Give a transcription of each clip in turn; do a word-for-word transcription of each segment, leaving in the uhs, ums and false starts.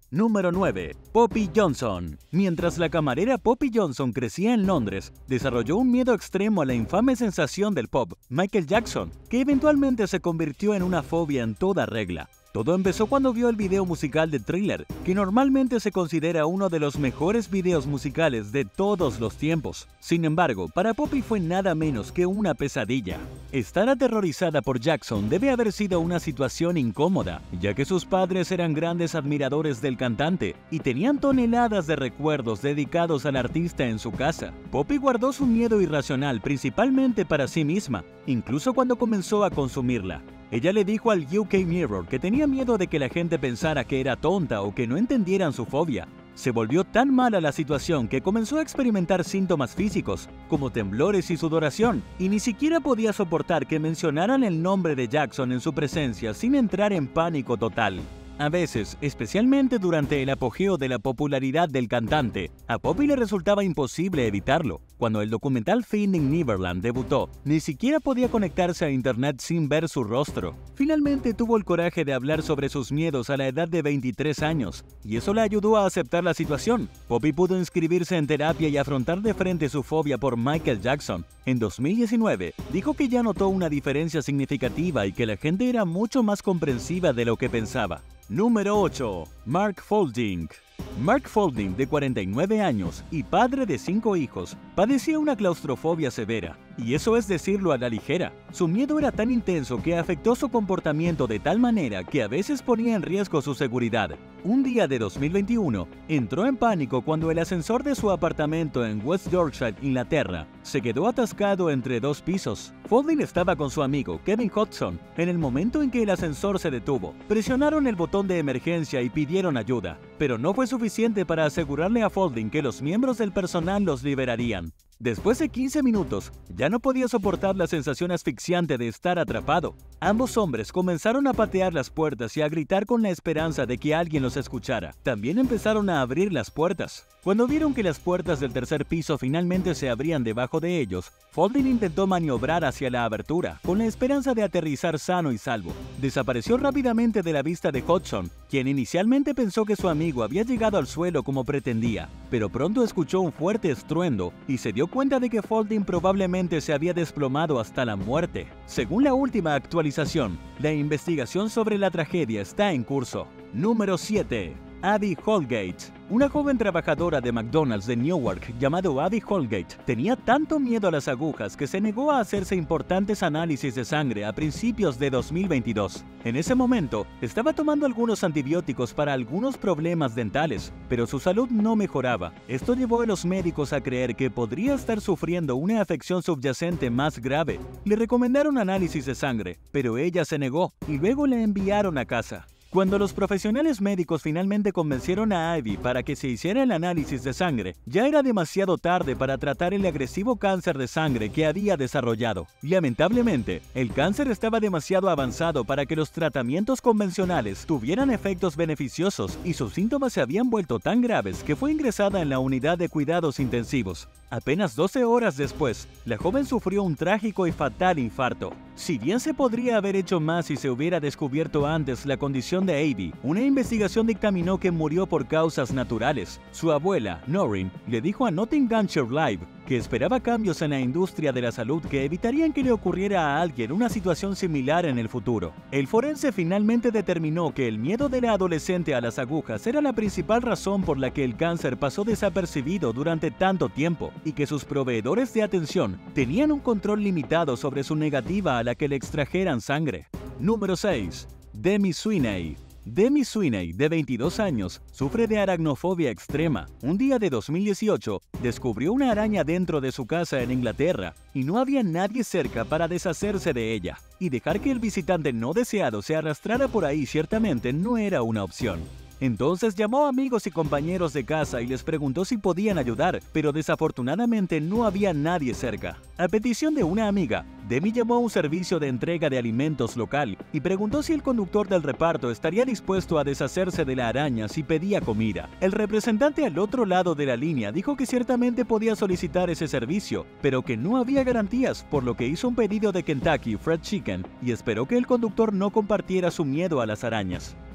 Número nueve. Poppy Johnson. Mientras la camarera Poppy Johnson crecía en Londres, desarrolló un miedo extremo a la infame sensación del pop, Michael Jackson, que eventualmente se convirtió en una fobia en toda regla. Todo empezó cuando vio el video musical de Thriller, que normalmente se considera uno de los mejores videos musicales de todos los tiempos. Sin embargo, para Poppy fue nada menos que una pesadilla. Estar aterrorizada por Jackson debe haber sido una situación incómoda, ya que sus padres eran grandes admiradores del cantante y tenían toneladas de recuerdos dedicados al artista en su casa. Poppy guardó su miedo irracional principalmente para sí misma, incluso cuando comenzó a consumirla. Ella le dijo al U K Mirror que tenía miedo de que la gente pensara que era tonta o que no entendieran su fobia. Se volvió tan mala la situación que comenzó a experimentar síntomas físicos, como temblores y sudoración, y ni siquiera podía soportar que mencionaran el nombre de Jackson en su presencia sin entrar en pánico total. A veces, especialmente durante el apogeo de la popularidad del cantante, a Poppy le resultaba imposible evitarlo. Cuando el documental Finding Neverland debutó, ni siquiera podía conectarse a internet sin ver su rostro. Finalmente tuvo el coraje de hablar sobre sus miedos a la edad de veintitrés años, y eso le ayudó a aceptar la situación. Poppy pudo inscribirse en terapia y afrontar de frente su fobia por Michael Jackson. En dos mil diecinueve, dijo que ya notó una diferencia significativa y que la gente era mucho más comprensiva de lo que pensaba. Número ocho. Mark Faulding. Mark Faulding, de cuarenta y nueve años y padre de cinco hijos, padecía una claustrofobia severa, y eso es decirlo a la ligera. Su miedo era tan intenso que afectó su comportamiento de tal manera que a veces ponía en riesgo su seguridad. Un día de dos mil veintiuno, entró en pánico cuando el ascensor de su apartamento en West Yorkshire, Inglaterra, se quedó atascado entre dos pisos. Faulding estaba con su amigo Kevin Hodgson en el momento en que el ascensor se detuvo. Presionaron el botón de emergencia y pidieron ayuda, pero no fue suficiente para asegurarle a Faulding que los miembros del personal los liberarían. Después de quince minutos, ya no podía soportar la sensación asfixiante de estar atrapado. Ambos hombres comenzaron a patear las puertas y a gritar con la esperanza de que alguien los escuchara. También empezaron a abrir las puertas. Cuando vieron que las puertas del tercer piso finalmente se abrían debajo de ellos, Faulding intentó maniobrar hacia la abertura, con la esperanza de aterrizar sano y salvo. Desapareció rápidamente de la vista de Hodgson, quien inicialmente pensó que su amigo había llegado al suelo como pretendía, pero pronto escuchó un fuerte estruendo y se dio cuenta de que Faulding probablemente se había desplomado hasta la muerte. Según la última actualización, la investigación sobre la tragedia está en curso. Número siete. Abby Holgate. Una joven trabajadora de McDonald's de Newark llamado Abby Holgate tenía tanto miedo a las agujas que se negó a hacerse importantes análisis de sangre a principios de dos mil veintidós. En ese momento, estaba tomando algunos antibióticos para algunos problemas dentales, pero su salud no mejoraba. Esto llevó a los médicos a creer que podría estar sufriendo una afección subyacente más grave. Le recomendaron análisis de sangre, pero ella se negó y luego la enviaron a casa. Cuando los profesionales médicos finalmente convencieron a Abby para que se hiciera el análisis de sangre, ya era demasiado tarde para tratar el agresivo cáncer de sangre que había desarrollado. Lamentablemente, el cáncer estaba demasiado avanzado para que los tratamientos convencionales tuvieran efectos beneficiosos y sus síntomas se habían vuelto tan graves que fue ingresada en la unidad de cuidados intensivos. Apenas doce horas después, la joven sufrió un trágico y fatal infarto. Si bien se podría haber hecho más si se hubiera descubierto antes la condición de Abby, una investigación dictaminó que murió por causas naturales. Su abuela, Noreen, le dijo a Nottinghamshire Live que esperaba cambios en la industria de la salud que evitarían que le ocurriera a alguien una situación similar en el futuro. El forense finalmente determinó que el miedo de la adolescente a las agujas era la principal razón por la que el cáncer pasó desapercibido durante tanto tiempo, y que sus proveedores de atención tenían un control limitado sobre su negativa a la que le extrajeran sangre. Número seis. Demi Sweeney. Demi Sweeney, de veintidós años, sufre de aracnofobia extrema. Un día de dos mil dieciocho, descubrió una araña dentro de su casa en Inglaterra y no había nadie cerca para deshacerse de ella. Y dejar que el visitante no deseado se arrastrara por ahí ciertamente no era una opción. Entonces llamó a amigos y compañeros de casa y les preguntó si podían ayudar, pero desafortunadamente no había nadie cerca. A petición de una amiga, Demi llamó a un servicio de entrega de alimentos local y preguntó si el conductor del reparto estaría dispuesto a deshacerse de la araña si pedía comida. El representante al otro lado de la línea dijo que ciertamente podía solicitar ese servicio, pero que no había garantías, por lo que hizo un pedido de Kentucky Fried Chicken y esperó que el conductor no compartiera su miedo a las arañas.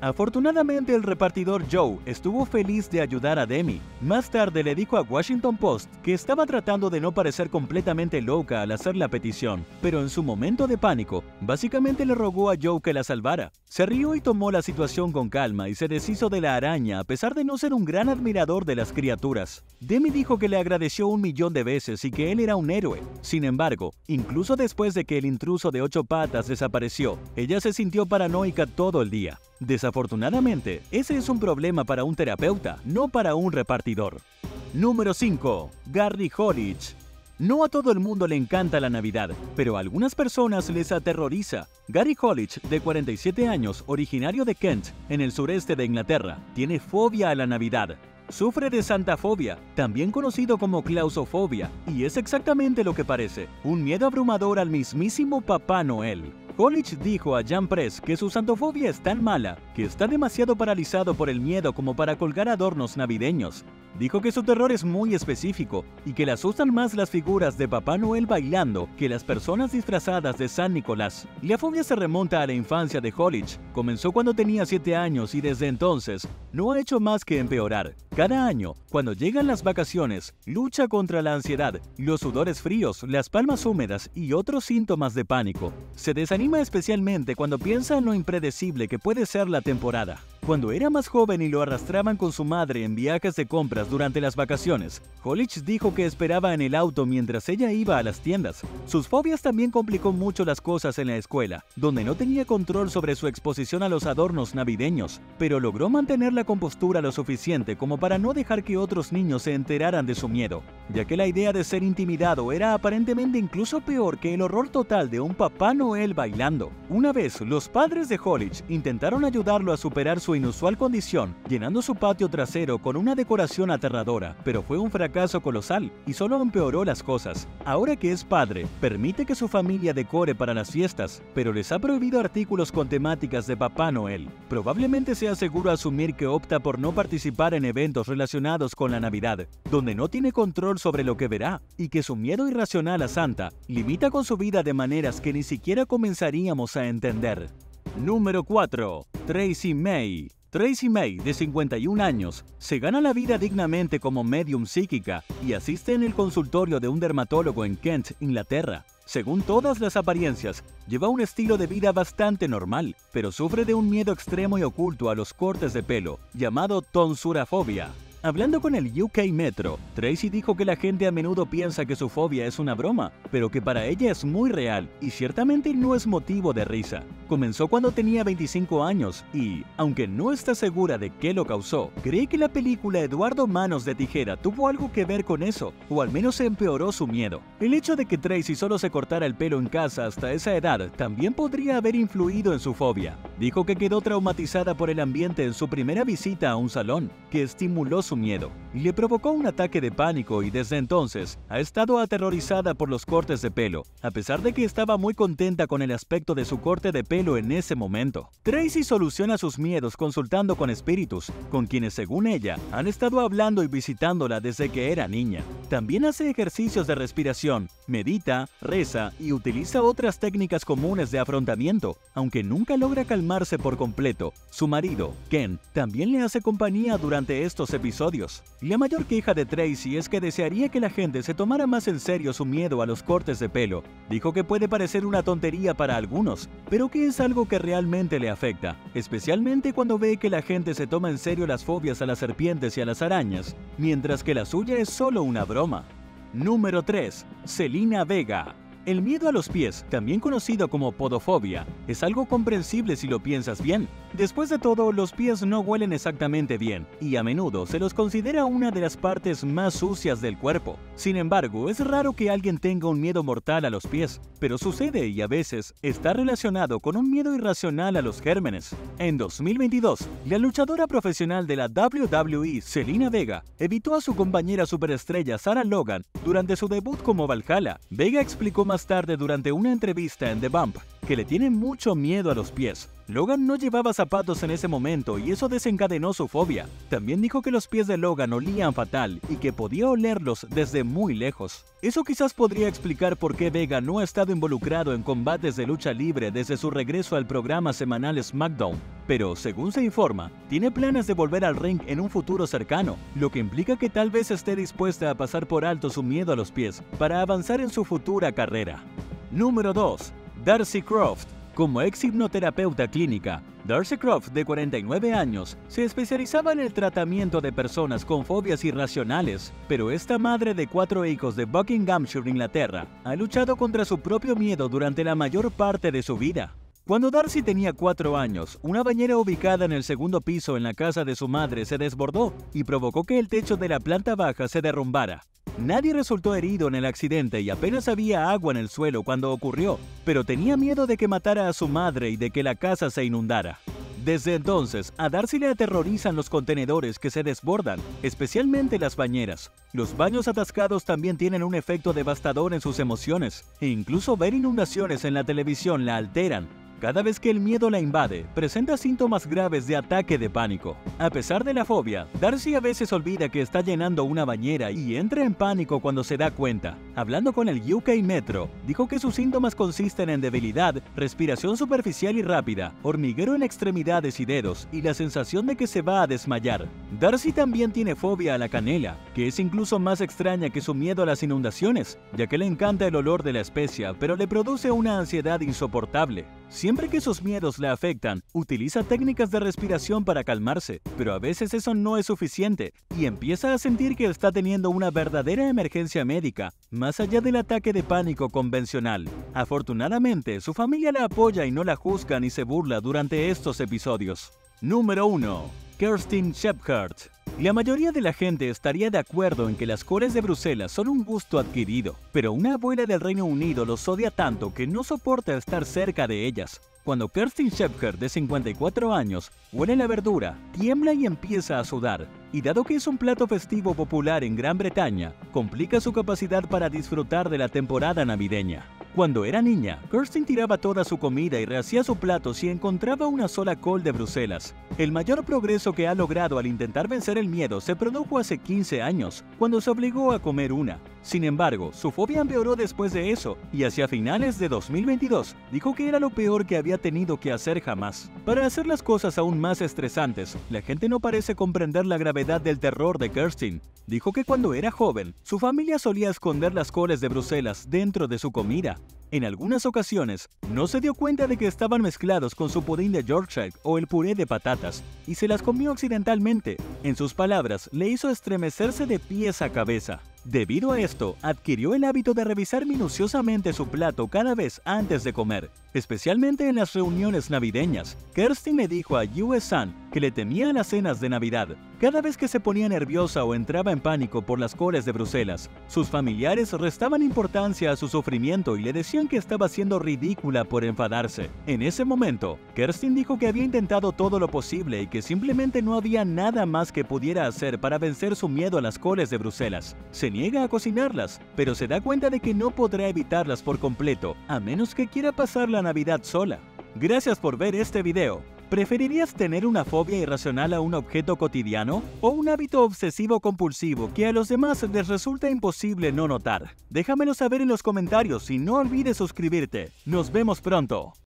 Afortunadamente, el repartidor Joe estuvo feliz de ayudar a Demi. Más tarde le dijo a Washington Post que estaba tratando de no parecer completamente loca al hacer la petición, pero en su momento de pánico, básicamente le rogó a Joe que la salvara. Se rió y tomó la situación con calma y se deshizo de la araña a pesar de no ser un gran admirador de las criaturas. Demi dijo que le agradeció un millón de veces y que él era un héroe. Sin embargo, incluso después de que el intruso de ocho patas desapareció, ella se sintió paranoica todo el día. Desafortunadamente, ese es un problema para un terapeuta, no para un repartidor. Número cinco. Gary Holich. No a todo el mundo le encanta la Navidad, pero a algunas personas les aterroriza. Gary Holich, de cuarenta y siete años, originario de Kent, en el sureste de Inglaterra, tiene fobia a la Navidad. Sufre de santafobia, también conocido como clausofobia, y es exactamente lo que parece, un miedo abrumador al mismísimo Papá Noel. Holich dijo a Jan Press que su santofobia es tan mala que está demasiado paralizado por el miedo como para colgar adornos navideños. Dijo que su terror es muy específico y que le asustan más las figuras de Papá Noel bailando que las personas disfrazadas de San Nicolás. La fobia se remonta a la infancia de Holich. Comenzó cuando tenía siete años y desde entonces no ha hecho más que empeorar. Cada año, cuando llegan las vacaciones, lucha contra la ansiedad, los sudores fríos, las palmas húmedas y otros síntomas de pánico. Se desanima especialmente cuando piensa en lo impredecible que puede ser la temporada. Cuando era más joven y lo arrastraban con su madre en viajes de compras durante las vacaciones, Holich dijo que esperaba en el auto mientras ella iba a las tiendas. Sus fobias también complicó mucho las cosas en la escuela, donde no tenía control sobre su exposición a los adornos navideños, pero logró mantener la compostura lo suficiente como para no dejar que otros niños se enteraran de su miedo, ya que la idea de ser intimidado era aparentemente incluso peor que el horror total de un Papá Noel bailando. Una vez, los padres de Holich intentaron ayudarlo a superar su inusual condición, llenando su patio trasero con una decoración aterradora, pero fue un fracaso colosal y solo empeoró las cosas. Ahora que es padre, permite que su familia decore para las fiestas, pero les ha prohibido artículos con temáticas de Papá Noel. Probablemente sea seguro asumir que opta por no participar en eventos relacionados con la Navidad, donde no tiene control sobre lo que verá, y que su miedo irracional a Santa limita con su vida de maneras que ni siquiera comenzaríamos a entender. Número cuatro. Tracy May. Tracy May, de cincuenta y un años, se gana la vida dignamente como medium psíquica y asiste en el consultorio de un dermatólogo en Kent, Inglaterra. Según todas las apariencias, lleva un estilo de vida bastante normal, pero sufre de un miedo extremo y oculto a los cortes de pelo, llamado tonsurafobia. Hablando con el U K Metro, Tracy dijo que la gente a menudo piensa que su fobia es una broma, pero que para ella es muy real y ciertamente no es motivo de risa. Comenzó cuando tenía veinticinco años y, aunque no está segura de qué lo causó, cree que la película Eduardo Manos de Tijera tuvo algo que ver con eso, o al menos empeoró su miedo. El hecho de que Tracy solo se cortara el pelo en casa hasta esa edad también podría haber influido en su fobia. Dijo que quedó traumatizada por el ambiente en su primera visita a un salón, que estimuló su miedo y le provocó un ataque de pánico, y desde entonces ha estado aterrorizada por los cortes de pelo, a pesar de que estaba muy contenta con el aspecto de su corte de pelo en ese momento. Tracy soluciona sus miedos consultando con espíritus, con quienes según ella han estado hablando y visitándola desde que era niña. También hace ejercicios de respiración, medita, reza y utiliza otras técnicas comunes de afrontamiento, aunque nunca logra calmarse por completo. Su marido, Ken, también le hace compañía durante estos episodios. La mayor queja de Tracy es que desearía que la gente se tomara más en serio su miedo a los cortes de pelo. Dijo que puede parecer una tontería para algunos, pero que es algo que realmente le afecta, especialmente cuando ve que la gente se toma en serio las fobias a las serpientes y a las arañas, mientras que la suya es solo una broma. Número tres. Selena Vega. El miedo a los pies, también conocido como podofobia, es algo comprensible si lo piensas bien. Después de todo, los pies no huelen exactamente bien, y a menudo se los considera una de las partes más sucias del cuerpo. Sin embargo, es raro que alguien tenga un miedo mortal a los pies, pero sucede y a veces está relacionado con un miedo irracional a los gérmenes. En dos mil veintidós, la luchadora profesional de la W W E, Selena Vega, evitó a su compañera superestrella Sarah Logan durante su debut como Valhalla. Vega explicó más tarde durante una entrevista en The Bump que le tiene mucho miedo a los pies. Logan no llevaba zapatos en ese momento y eso desencadenó su fobia. También dijo que los pies de Logan olían fatal y que podía olerlos desde muy lejos. Eso quizás podría explicar por qué Vega no ha estado involucrado en combates de lucha libre desde su regreso al programa semanal SmackDown. Pero, según se informa, tiene planes de volver al ring en un futuro cercano, lo que implica que tal vez esté dispuesta a pasar por alto su miedo a los pies para avanzar en su futura carrera. Número dos. Darcy Croft. Como ex hipnoterapeuta clínica, Darcy Croft, de cuarenta y nueve años, se especializaba en el tratamiento de personas con fobias irracionales, pero esta madre de cuatro hijos de Buckinghamshire, Inglaterra, ha luchado contra su propio miedo durante la mayor parte de su vida. Cuando Darcy tenía cuatro años, una bañera ubicada en el segundo piso en la casa de su madre se desbordó y provocó que el techo de la planta baja se derrumbara. Nadie resultó herido en el accidente y apenas había agua en el suelo cuando ocurrió, pero tenía miedo de que matara a su madre y de que la casa se inundara. Desde entonces, a Darcy le aterrorizan los contenedores que se desbordan, especialmente las bañeras. Los baños atascados también tienen un efecto devastador en sus emociones, e incluso ver inundaciones en la televisión la alteran. Cada vez que el miedo la invade, presenta síntomas graves de ataque de pánico. A pesar de la fobia, Darcy a veces olvida que está llenando una bañera y entra en pánico cuando se da cuenta. Hablando con el U K Metro, dijo que sus síntomas consisten en debilidad, respiración superficial y rápida, hormiguero en extremidades y dedos, y la sensación de que se va a desmayar. Darcy también tiene fobia a la canela, que es incluso más extraña que su miedo a las inundaciones, ya que le encanta el olor de la especia, pero le produce una ansiedad insoportable. Siempre que sus miedos la afectan, utiliza técnicas de respiración para calmarse, pero a veces eso no es suficiente y empieza a sentir que está teniendo una verdadera emergencia médica, más allá del ataque de pánico convencional. Afortunadamente, su familia la apoya y no la juzga ni se burla durante estos episodios. Número uno. Kerstin Shepherd. La mayoría de la gente estaría de acuerdo en que las coles de Bruselas son un gusto adquirido, pero una abuela del Reino Unido los odia tanto que no soporta estar cerca de ellas. Cuando Kerstin Shepherd, de cincuenta y cuatro años, huele la verdura, tiembla y empieza a sudar. Y dado que es un plato festivo popular en Gran Bretaña, complica su capacidad para disfrutar de la temporada navideña. Cuando era niña, Kerstin tiraba toda su comida y rehacía su plato si encontraba una sola col de Bruselas. El mayor progreso que ha logrado al intentar vencer el miedo se produjo hace quince años, cuando se obligó a comer una. Sin embargo, su fobia empeoró después de eso, y hacia finales de dos mil veintidós dijo que era lo peor que había tenido que hacer jamás. Para hacer las cosas aún más estresantes, la gente no parece comprender la gravedad del terror de Kerstin. Dijo que cuando era joven, su familia solía esconder las coles de Bruselas dentro de su comida. En algunas ocasiones, no se dio cuenta de que estaban mezclados con su pudín de Yorkshire o el puré de patatas, y se las comió accidentalmente. En sus palabras, le hizo estremecerse de pies a cabeza. Debido a esto, adquirió el hábito de revisar minuciosamente su plato cada vez antes de comer, especialmente en las reuniones navideñas. Kerstin le dijo a U S Sun que le temía a las cenas de Navidad. Cada vez que se ponía nerviosa o entraba en pánico por las coles de Bruselas, sus familiares restaban importancia a su sufrimiento y le decían que estaba siendo ridícula por enfadarse. En ese momento, Kerstin dijo que había intentado todo lo posible y que simplemente no había nada más que pudiera hacer para vencer su miedo a las coles de Bruselas. Se niega a cocinarlas, pero se da cuenta de que no podrá evitarlas por completo, a menos que quiera pasar la Navidad sola. Gracias por ver este video. ¿Preferirías tener una fobia irracional a un objeto cotidiano o un hábito obsesivo compulsivo que a los demás les resulta imposible no notar? Déjamelo saber en los comentarios y no olvides suscribirte. Nos vemos pronto.